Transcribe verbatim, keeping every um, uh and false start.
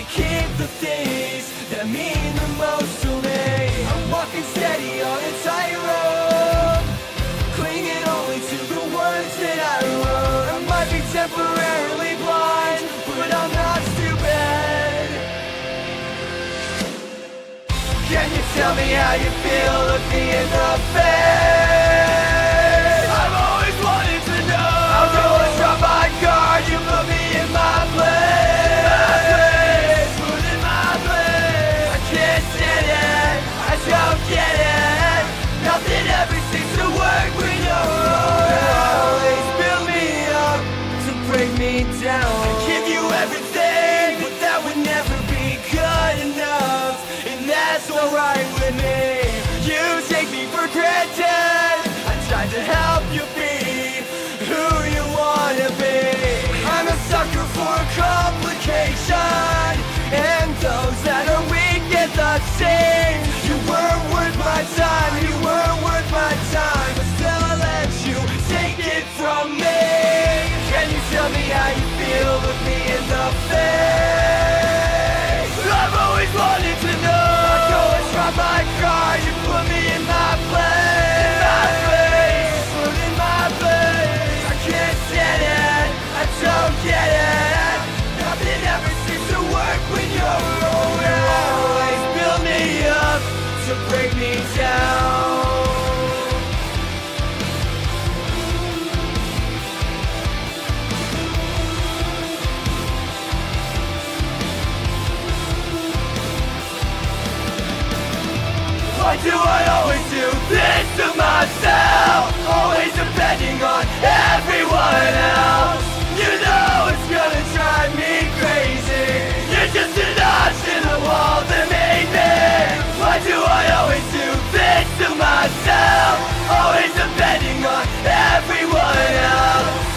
keep the things that mean the most to me. I'm walking steady on a tightrope, clinging only to the words that I wrote. I might be temporarily blind, but I'm not stupid. Can you tell me how you feel? Look me in the face. I've always wanted to know. I'll go and drop my guard. You put me in my place. Put in my place. I can't stand it. I don't get it. Nothing ever seems to work when you're around. You always build me up to break me down. I give you everything, but that would never be good enough. And that's alright with me. You take me for granted. I tried to help you be who you wanna be. I'm a sucker for complication, and those that are weak get the same. You weren't worth my time, you weren't worth my time, but still I let you take it from me. Can you tell me how you feel? Look me in the face. I've always wanted to know. I go and drop my car, you put me in my place. In my place, put in my place. I can't stand it, I don't get it. Nothing ever seems to work when you're around. You always build me up to break me down. Why do I always do this to myself? Always depending on everyone else. You know it's gonna drive me crazy. You're just a notch in the wall that made me. Why do I always do this to myself? Always depending on everyone else.